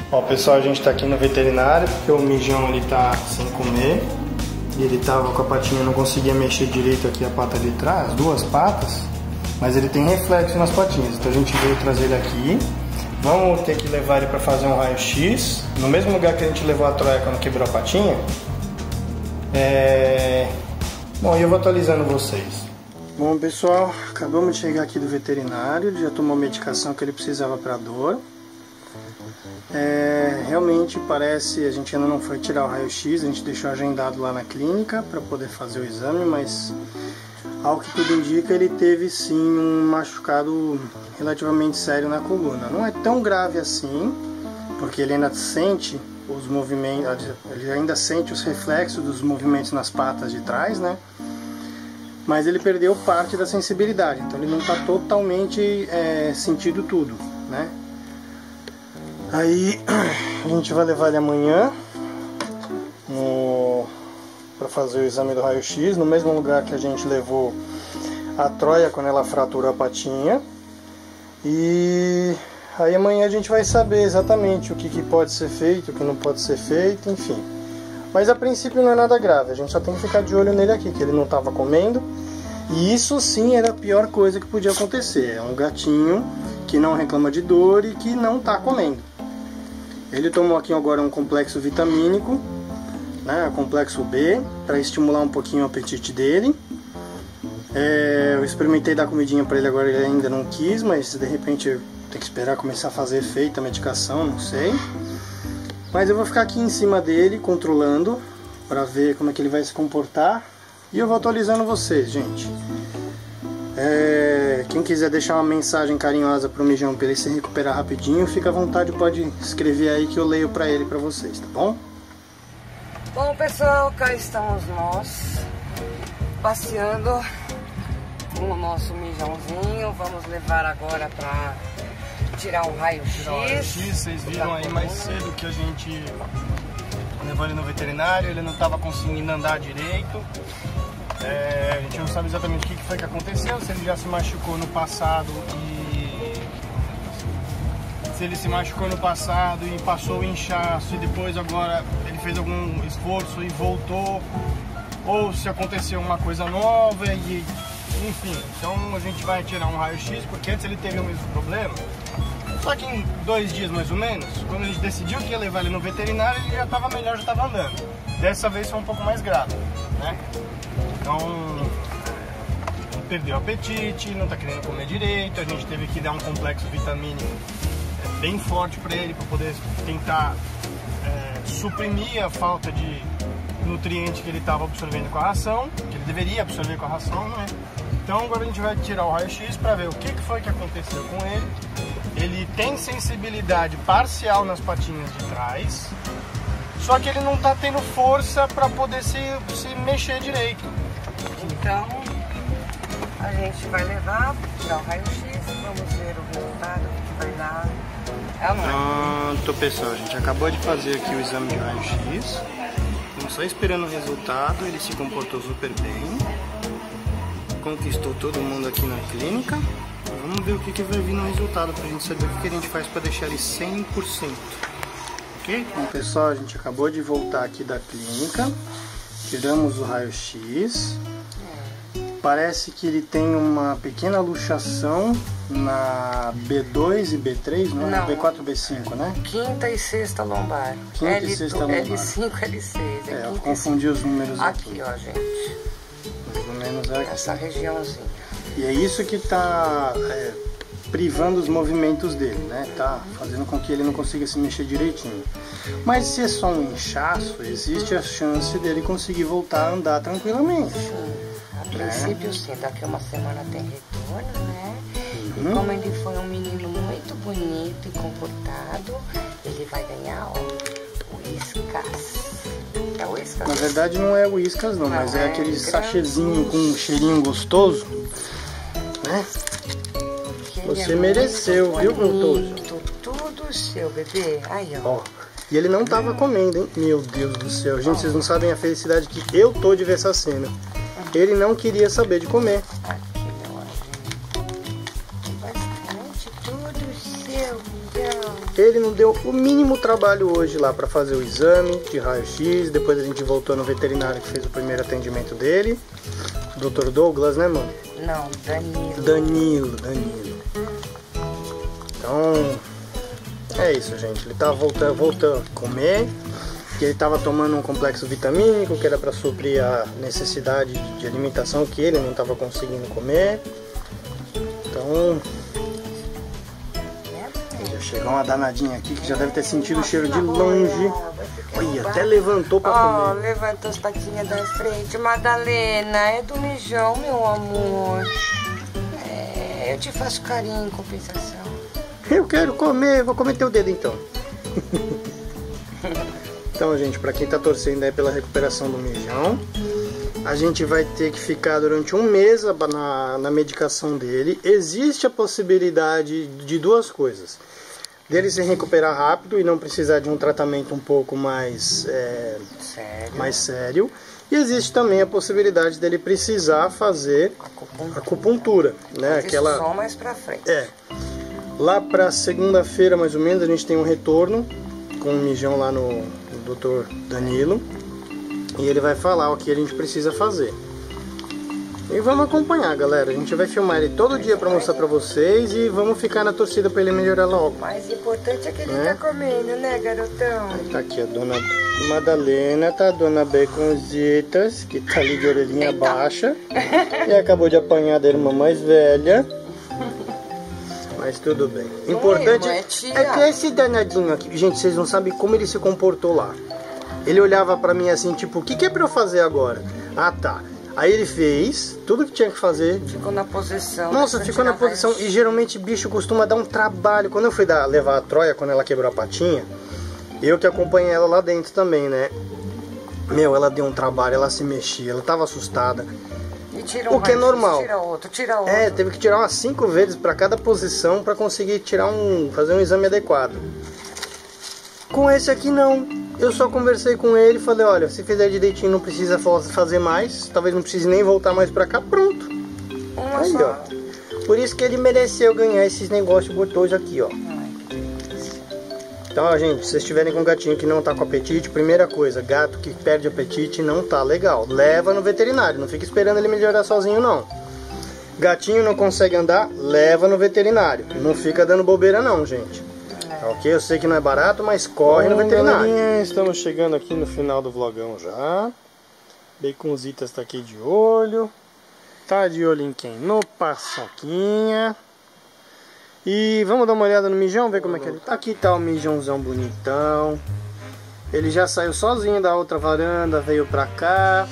Ó, pessoal, a gente tá aqui no veterinário porque o Mijão ele tá sem comer. E ele tava com a patinha, não conseguia mexer direito aqui a pata de trás, duas patas. Mas ele tem reflexo nas patinhas, então a gente veio trazer ele aqui. Vamos ter que levar ele pra fazer um raio-x no mesmo lugar que a gente levou a Troia quando quebrou a patinha. Bom, e eu vou atualizando vocês. Bom, pessoal, acabamos de chegar aqui do veterinário. Ele já tomou a medicação que ele precisava para dor. Realmente parece, a gente ainda não foi tirar o raio-x, a gente deixou agendado lá na clínica para poder fazer o exame, mas ao que tudo indica, ele teve sim um machucado relativamente sério na coluna. Não é tão grave assim, porque ele ainda sente os movimentos, ele ainda sente os reflexos dos movimentos nas patas de trás, né? Mas ele perdeu parte da sensibilidade, então ele não está totalmente sentindo tudo, né? Aí a gente vai levar ele amanhã para fazer o exame do raio-x, no mesmo lugar que a gente levou a Troia quando ela fraturou a patinha. E aí amanhã a gente vai saber exatamente o que pode ser feito, o que não pode ser feito, enfim. Mas a princípio não é nada grave, a gente só tem que ficar de olho nele aqui, que ele não estava comendo. E isso sim era a pior coisa que podia acontecer, é um gatinho que não reclama de dor e que não está comendo. Ele tomou aqui agora um complexo vitamínico, né, complexo B, para estimular um pouquinho o apetite dele. Eu experimentei dar comidinha para ele agora, ele ainda não quis, mas de repente eu tenho que esperar começar a fazer efeito a medicação, não sei. Mas eu vou ficar aqui em cima dele, controlando, para ver como é que ele vai se comportar. E eu vou atualizando vocês, gente. Quem quiser deixar uma mensagem carinhosa pro Mijão para ele se recuperar rapidinho, fica à vontade, pode escrever aí que eu leio para ele, para vocês, tá bom? Bom, pessoal, cá estamos nós passeando com o nosso Mijãozinho. Vamos levar agora para tirar um raio-x. Vocês viram aí mais cedo que a gente levou ele no veterinário, ele não estava conseguindo andar direito. A gente não sabe exatamente o que foi que aconteceu, se ele já se machucou no passado e passou o inchaço e depois agora ele fez algum esforço e voltou, ou se aconteceu uma coisa nova e enfim. Então a gente vai tirar um raio-x, porque antes ele teve o mesmo problema, só que em 2 dias mais ou menos, quando a gente decidiu que ia levar ele no veterinário, ele já estava melhor, já estava andando. Dessa vez foi um pouco mais grave, né? Então, ele perdeu o apetite, não está querendo comer direito, a gente teve que dar um complexo vitamínico bem forte para ele, para poder tentar suprimir a falta de nutriente que ele estava absorvendo com a ração, que ele deveria absorver com a ração, né? Então agora a gente vai tirar o raio-x para ver o que foi que aconteceu com ele. Ele tem sensibilidade parcial nas patinhas de trás, só que ele não está tendo força para poder se mexer direito. Então, a gente vai levar, tirar o raio-x, vamos ver o resultado que vai dar. Pronto, pessoal, a gente acabou de fazer aqui o exame de raio-x. Estamos só esperando o resultado, ele se comportou super bem. Conquistou todo mundo aqui na clínica. Vamos ver o que vai vir no resultado, pra gente saber o que a gente faz para deixar ele 100%. Ok? Bom, pessoal, a gente acabou de voltar aqui da clínica. Tiramos o raio-x. Parece que ele tem uma pequena luxação na B2 e B3, não é? B4 e B5, né? Quinta e sexta lombar. Quinta e sexta lombar. L5, L6. Eu confundi os números aqui. Aqui, ó, gente. Mais ou menos aqui. Essa regiãozinha. E é isso que tá privando os movimentos dele, né? Tá fazendo com que ele não consiga se mexer direitinho. Mas se é só um inchaço, existe a chance dele conseguir voltar a andar tranquilamente. A princípio sim, daqui a uma semana tem retorno, né? E como ele foi um menino muito bonito e comportado, ele vai ganhar, ó, Whiskas. É Whiskas? Na verdade não é Whiskas não, mas é aquele sachêzinho com um cheirinho gostoso, né? Você mereceu, viu, Gostoso? Tudo seu, bebê. Aí, ó. E ele não tava comendo, hein? Meu Deus do céu. Gente, vocês não sabem a felicidade que eu tô de ver essa cena. Ele não queria saber de comer. Aqui, meu anjo. Bastante, tudo seu, Mijão. Ele não deu o mínimo trabalho hoje lá para fazer o exame de raio-x. Depois a gente voltou no veterinário que fez o primeiro atendimento dele. Dr. Douglas, né, mano? Não, Danilo. Danilo. Então, é isso, gente. Ele tá voltando a comer. Que ele tava tomando um complexo vitamínico que era para suprir a necessidade de alimentação que ele não tava conseguindo comer. Então, já chegou uma danadinha aqui que já deve ter sentido o cheiro de longe. Olha, até levantou para comer. Ó, levantou as patinhas da frente. Madalena, é do mijão, meu amor. É, eu te faço carinho em compensação. Eu quero comer, vou comer teu dedo então. Então, gente, para quem tá torcendo aí pela recuperação do mijão, a gente vai ter que ficar durante um mês na medicação dele. Existe a possibilidade de duas coisas. Dele se recuperar rápido e não precisar de um tratamento um pouco mais sério. E existe também a possibilidade dele precisar fazer acupuntura, né? Aquela só mais pra frente. Lá pra segunda-feira, mais ou menos, a gente tem um retorno com o mijão lá no Dr. Danilo. E ele vai falar o que a gente precisa fazer. E vamos acompanhar, galera. A gente vai filmar ele todo dia pra mostrar pra vocês. E vamos ficar na torcida pra ele melhorar logo. O mais importante é que ele tá comendo, né, garotão? Tá aqui a dona Madalena, tá a dona Baconzitas, que tá ali de orelhinha baixa. E acabou de apanhar da irmã mais velha. Mas tudo bem. O importante é que esse danadinho aqui... Gente, vocês não sabem como ele se comportou lá. Ele olhava pra mim assim, tipo, o que é pra eu fazer agora? Ah, tá. Aí ele fez tudo que tinha que fazer. Ficou na posição. Nossa, ficou na posição. E geralmente bicho costuma dar um trabalho. Quando eu fui levar a Troia, quando ela quebrou a patinha, eu que acompanhei ela lá dentro também, né? Meu, ela deu um trabalho, ela se mexia, ela tava assustada. E tira o que é normal. Tira outro. É, teve que tirar umas 5 vezes pra cada posição pra conseguir fazer um exame adequado. Com esse aqui não. Eu só conversei com ele e falei, olha, se fizer direitinho não precisa fazer mais. Talvez não precise nem voltar mais pra cá, pronto. Aí, ó. Por isso que ele mereceu ganhar esses negócios gostosos aqui, ó. Então, ó, gente, se vocês estiverem com um gatinho que não tá com apetite, primeira coisa, gato que perde apetite não tá legal. Leva no veterinário, não fica esperando ele melhorar sozinho, não. Gatinho não consegue andar, leva no veterinário. Não fica dando bobeira não, gente. Ok, eu sei que não é barato, mas corre no veterinário. Galerinha, estamos chegando aqui no final do vlogão já. Baconzitas tá aqui de olho. Tá de olho em quem? No Paçoquinha. E vamos dar uma olhada no mijão, ver como é que ele tá. Aqui tá o mijãozão bonitão. Ele já saiu sozinho da outra varanda, veio pra cá.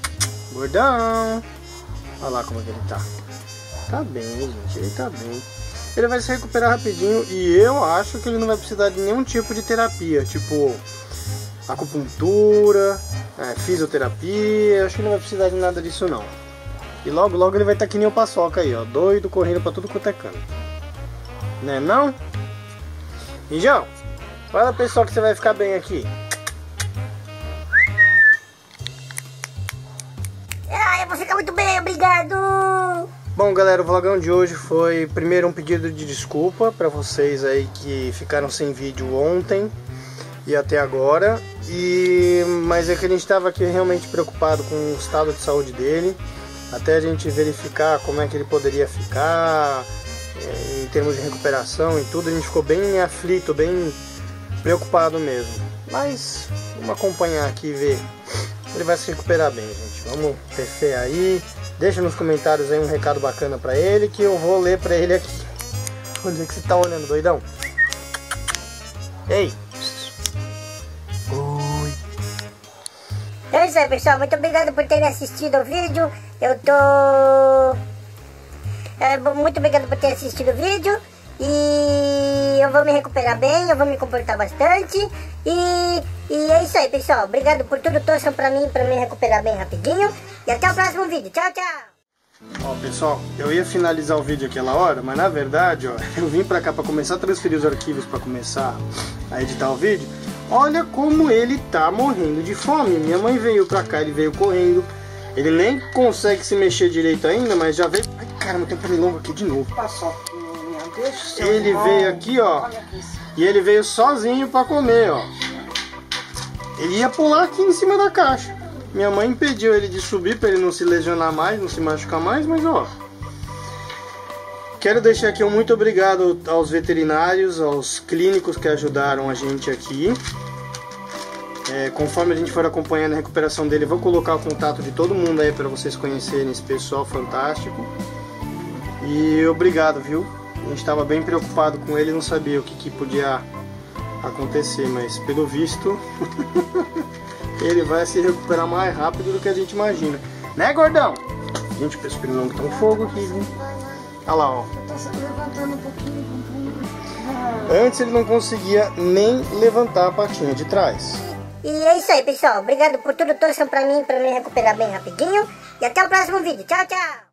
Gordão. Olha lá como é que ele tá. Tá bem, gente, ele tá bem. Ele vai se recuperar rapidinho e eu acho que ele não vai precisar de nenhum tipo de terapia, tipo acupuntura, fisioterapia. Acho que não vai precisar de nada disso não. E logo logo ele vai estar que nem o Paçoca aí, ó, doido, correndo pra tudo quanto é canto. Né não? Mijão, fala pessoal que você vai ficar bem aqui. Eu vou ficar muito bem, obrigado. Bom, galera, o vlogão de hoje foi primeiro um pedido de desculpa para vocês aí que ficaram sem vídeo ontem e até agora. Mas é que a gente estava aqui realmente preocupado com o estado de saúde dele, até a gente verificar como é que ele poderia ficar em termos de recuperação e tudo. A gente ficou bem aflito, bem preocupado mesmo. Mas vamos acompanhar aqui e ver. Ele vai se recuperar bem, gente. Vamos ter fé aí. Deixa nos comentários aí um recado bacana pra ele, que eu vou ler pra ele aqui. Onde é que você tá olhando, doidão? Ei! Oi! É isso aí, pessoal. Muito obrigado por terem assistido o vídeo. Muito obrigado por ter assistido o vídeo. E eu vou me recuperar bem, eu vou me comportar bastante. E é isso aí, pessoal. Obrigado por tudo. Torçam pra mim me recuperar bem rapidinho. E até o próximo vídeo. Tchau, tchau. Ó, pessoal, eu ia finalizar o vídeo aquela hora, mas na verdade, ó, eu vim pra cá pra começar a transferir os arquivos pra começar a editar o vídeo. Olha como ele tá morrendo de fome. Minha mãe veio pra cá, ele veio correndo. Ele nem consegue se mexer direito ainda, mas já veio... Ai, caramba, tem um pernilongo aqui de novo. Paçoquinha, Deus do céu. Ele veio aqui, ó. Olha isso. E ele veio sozinho pra comer, ó. Ele ia pular aqui em cima da caixa. Minha mãe impediu ele de subir pra ele não se lesionar mais, não se machucar mais, mas ó. Quero deixar aqui um muito obrigado aos veterinários, aos clínicos que ajudaram a gente aqui. Conforme a gente for acompanhando a recuperação dele, vou colocar o contato de todo mundo aí para vocês conhecerem esse pessoal fantástico. E obrigado, viu? A gente estava bem preocupado com ele, não sabia o que podia acontecer, mas pelo visto ele vai se recuperar mais rápido do que a gente imagina. Né, gordão? Gente, o pessoal não tá um fogo aqui, viu? Olha lá, ó. Tá só levantando um pouquinho. Antes ele não conseguia nem levantar a patinha de trás. E é isso aí, pessoal. Obrigado por tudo. Torçam pra mim recuperar bem rapidinho. E até o próximo vídeo. Tchau, tchau.